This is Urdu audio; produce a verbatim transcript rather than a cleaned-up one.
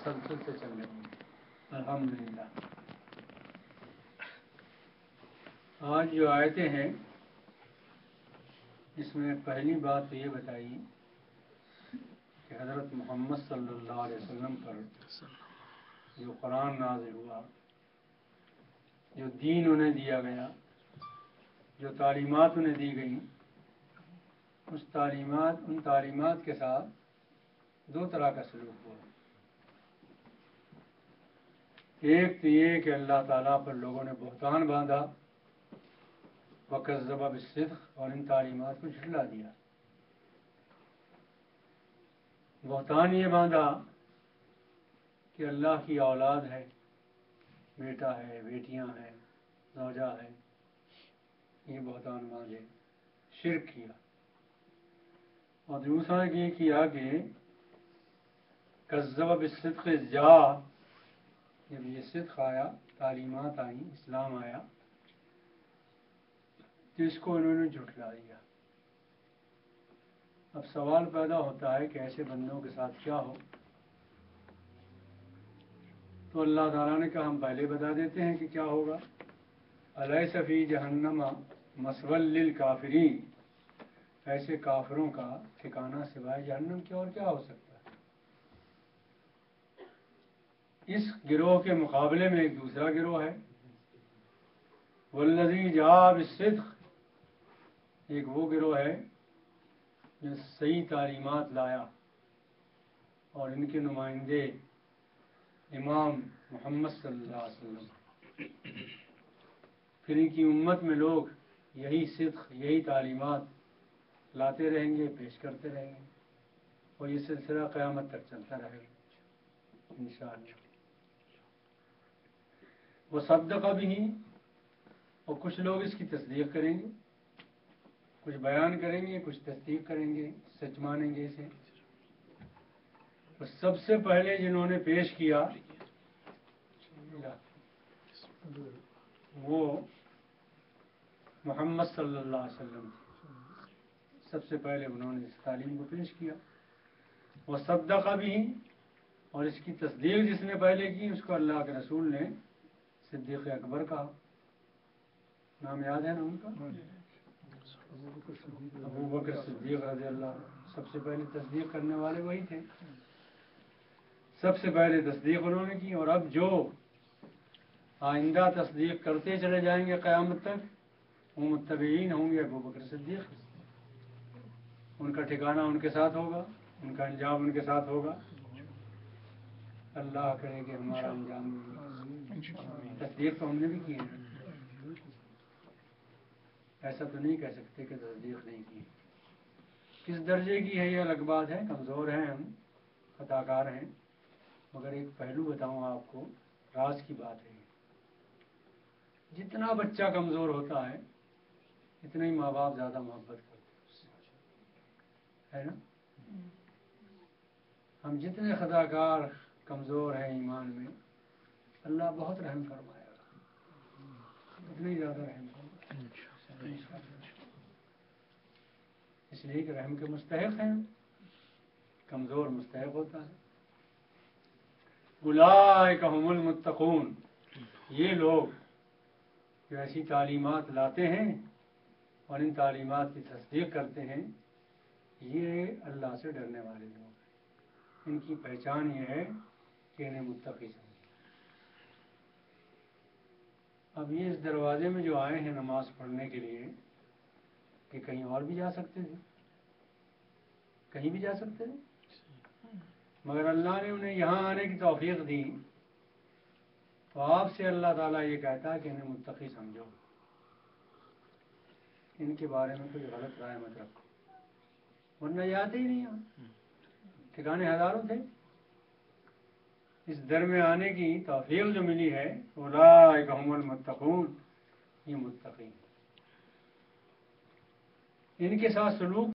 تسلسل سے چل رہی ہے الحمدللہ۔ آج جو آیتیں ہیں اس میں پہلی بات تو یہ بتائی کہ حضرت محمد صلی اللہ علیہ وسلم پر جو قرآن نازل ہوا، جو دین انہیں دیا گیا، جو تعلیمات انہیں دی گئیں، اس تعلیمات ان تعلیمات کے ساتھ دو طرح کا سلوک ہوا۔ ایک تو یہ کہ اللہ تعالیٰ پر لوگوں نے بہتان باندھا، وَكَذَّبَ بِالصِّدْقِ، اور ان تعلیمات کو جھٹلا دیا۔ بہتان یہ باندھا کہ اللہ کی اولاد ہے، بیٹا ہے، بیٹیاں ہیں، زوجہ ہے، یہ بہتان باندھے، شرک کیا۔ اور دوسرا یہ کیا کہ کذب بالصدق جا، جب یہ صدق آیا، تعلیمات آئیں، اسلام آیا، تو اس کو انہوں نے جھٹلا دیا۔ اب سوال پیدا ہوتا ہے کہ ایسے بندوں کے ساتھ کیا ہو؟ تو اللہ تعالیٰ نے کہا ہم پہلے بتا دیتے ہیں کہ کیا ہوگا۔ الیس فی جہنم مثوی للکافرین، ایسے کافروں کا ٹھکانہ سوائے جہنم کے اور کیا ہو سکتا ہے؟ اس گروہ کے مقابلے میں ایک دوسرا گروہ ہے، والذی جاء بالصدق، ایک وہ گروہ ہے جو صحیح تعلیمات لایا، اور ان کے نمائندے امام محمد صلی اللہ علیہ وسلم، پھر ان کی امت میں لوگ یہی صدق، یہی تعلیمات لاتے رہیں گے، پیش کرتے رہیں گے، اور یہ سلسلہ قیامت تک چلتا رہے گا انشاءاللہ۔ وصدق بھی، اور کچھ لوگ اس کی تصدیق کریں گے، کچھ بیان کریں گے، کچھ تصدیق کریں گے، سچ مانیں گے اسے۔ اور سب سے پہلے جنہوں نے پیش کیا وہ محمد صلی اللہ علیہ وسلم، سب سے پہلے انہوں نے اس تعلیم کو پیش کیا۔ وصدق بھی، اور اس کی تصدیق جس نے پہلے کی اس کو اللہ کے رسول نے صدیق اکبر کہا۔ نام یاد ہے نا ان کا؟ ابو بکر صدیق رضی اللہ عنہ، سب سے پہلے تصدیق کرنے والے وہی تھے، سب سے پہلے تصدیق انہوں نے کی۔ اور اب جو آئندہ تصدیق کرتے چلے جائیں گے قیامت تک، وہ متبعین ہوں گے ابو بکر صدیق، ان کا ٹھکانہ ان کے ساتھ ہوگا، ان کا انجام ان کے ساتھ ہوگا۔ اللہ کرے کہ ہمارا انجام بھی، تصدیق تو ہم نے بھی کی ہے، ایسا تو نہیں کہہ سکتے کہ تصدیق نہیں کی۔ کس درجے کی ہے یہ الگ بات ہے، کمزور ہیں ہم، خطا کار ہیں، مگر ایک پہلو بتاؤں آپ کو، راز کی بات ہے، جتنا بچہ کمزور ہوتا ہے اتنا ہی ماں باپ زیادہ محبت کرتے ہیں، ہے نا؟ ہم جتنے خطا کار کمزور ہیں ایمان میں، اللہ بہت رحم فرمائے گا، اتنا ہی زیادہ رحم فرمائے گا، اس لیے کہ رحم کے مستحق ہیں، کمزور مستحق ہوتا ہے۔ اولئک هم المتقون، یہ لوگ جو ایسی تعلیمات لاتے ہیں اور ان تعلیمات کی تصدیق کرتے ہیں، یہ اللہ سے ڈرنے والے لوگ ہیں، ان کی پہچان یہ ہے کہ انہیں متقی سمجھیں۔ اب یہ اس دروازے میں جو آئے ہیں نماز پڑھنے کے لیے، کہ کہیں اور بھی جا سکتے تھے، کہیں بھی جا سکتے تھے، مگر اللہ نے انہیں یہاں آنے کی توفیق دی، تو آپ سے اللہ تعالیٰ یہ کہتا ہے کہ انہیں متقی سمجھو، ان کے بارے میں کوئی غلط رائے مت رکھو، ورنہ یہ آتے ہی نہیں یہاں، ٹھکانے ہزاروں تھے۔ اس در میں آنے کی توفیق جو ملی ہے، اولئک هم المتقون، یہ متقی ہیں، ان کے ساتھ سلوک